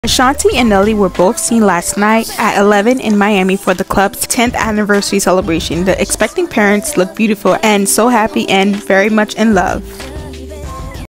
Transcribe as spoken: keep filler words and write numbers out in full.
Ashanti and Nelly were both seen last night at eleven in Miami for the club's tenth anniversary celebration. The expecting parents look beautiful and so happy and very much in love.